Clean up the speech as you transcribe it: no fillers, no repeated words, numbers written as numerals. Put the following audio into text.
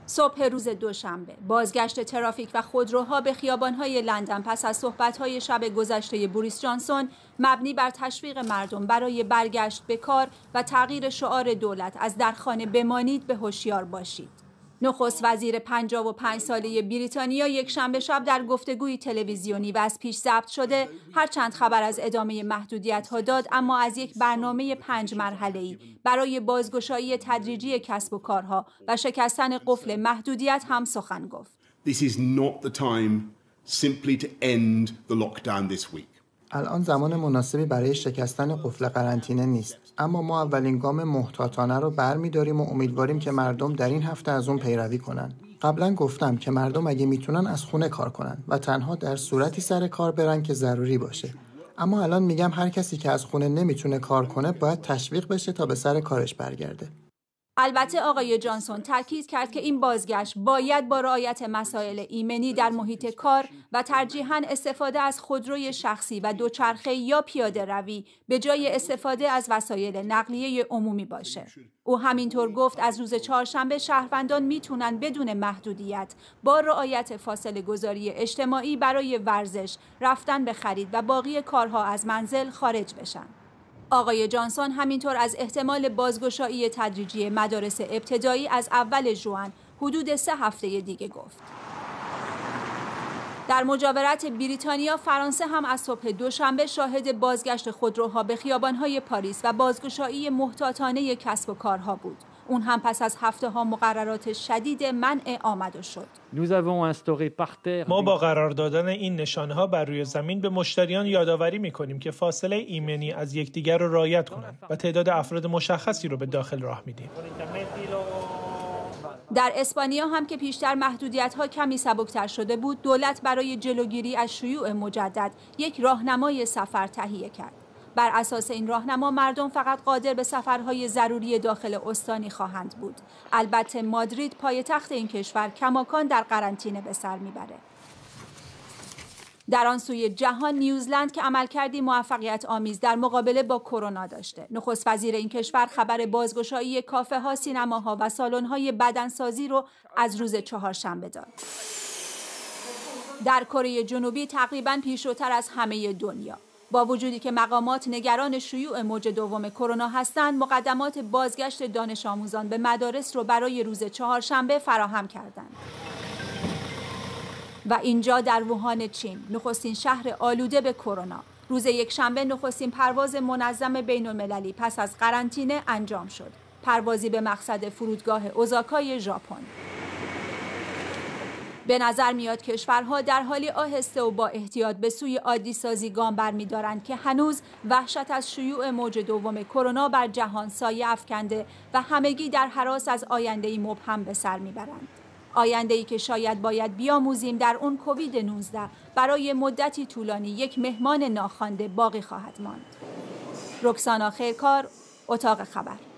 صبح روز دوشنبه بازگشت ترافیک و خودروها به خیابان‌های لندن پس از صحبت‌های شب گذشته بوریس جانسون مبنی بر تشویق مردم برای برگشت به کار و تغییر شعار دولت از در خانه بمانید به هوشیار باشید. نخست وزیر 55 ساله بریتانیا یکشنبه شب در گفتگوی تلویزیونی و از پیش ضبط شده هرچند خبر از ادامه محدودیت‌ها داد، اما از یک برنامه 5 مرحله‌ای برای بازگشایی تدریجی کسب و کارها و شکستن قفل محدودیت هم سخن گفت. This is not the time simply to end the lockdown this week. الان زمان مناسبی برای شکستن قفل قرنطینه نیست، اما ما اولین گام محتاطانه رو برمی‌داریم و امیدواریم که مردم در این هفته از اون پیروی کنن. قبلا گفتم که مردم اگه میتونن از خونه کار کنن و تنها در صورتی سر کار برن که ضروری باشه. اما الان میگم هر کسی که از خونه نمیتونه کار کنه باید تشویق بشه تا به سر کارش برگرده. البته آقای جانسون تاکید کرد که این بازگشت باید با رعایت مسائل ایمنی در محیط کار و ترجیحاً استفاده از خودروی شخصی و دوچرخه یا پیاده روی به جای استفاده از وسایل نقلیه عمومی باشه. او همینطور گفت از روز چهارشنبه شهروندان میتونن بدون محدودیت با رعایت فاصله گذاری اجتماعی برای ورزش، رفتن به خرید و باقی کارها از منزل خارج بشن. آقای جانسون همینطور از احتمال بازگشایی تدریجی مدارس ابتدایی از اول ژوئن حدود 3 هفته دیگه گفت. در مجاورت بریتانیا، فرانسه هم از صبح دوشنبه شاهد بازگشت خودروها به خیابان‌های پاریس و بازگشایی محتاطانه کسب و کارها بود. اون هم پس از هفته‌ها مقررات شدید منع آمد و شد. ما با قرار دادن این نشانه‌ها بر روی زمین به مشتریان یادآوری می‌کنیم که فاصله ایمنی از یکدیگر را رعایت کنند و تعداد افراد مشخصی رو به داخل راه میدیم. در اسپانیا هم که پیشتر محدودیت‌ها کمی سبکتر شده بود، دولت برای جلوگیری از شیوع مجدد یک راهنمای سفر تهیه کرد. بر اساس این راهنما مردم فقط قادر به سفرهای ضروری داخل استانی خواهند بود. البته مادرید پایتخت این کشور کماکان در قرنطینه به سر میبره. در آن سوی جهان نیوزلند که عملکردی موفقیت آمیز در مقابله با کرونا داشته. نخست وزیر این کشور خبر بازگشایی کافه ها، سینماها و سالن های بدنسازی رو از روز چهارشنبه داد. در کره جنوبی تقریباً پیشروتر از همه دنیا، با وجودی که مقامات نگران شیوع موج دوم کرونا هستند، مقدمات بازگشت دانش آموزان به مدارس رو برای روز چهارشنبه فراهم کردند. و اینجا در ووهان چین، نخستین شهر آلوده به کرونا، روز یکشنبه نخستین پرواز منظم بین‌المللی پس از قرنطینه انجام شد. پروازی به مقصد فرودگاه اوزاکای ژاپن. به نظر میاد کشورها در حالی آهسته و با احتیاط به سوی عادی سازی گام برمی‌دارند که هنوز وحشت از شیوع موج دوم کرونا بر جهان سایه افکنده و همگی در هراس از آینده‌ای مبهم به سر میبرند. آینده‌ای که شاید باید بیاموزیم در اون کووید 19 برای مدتی طولانی یک مهمان ناخوانده باقی خواهد ماند. رکسانا خیرکار، اتاق خبر.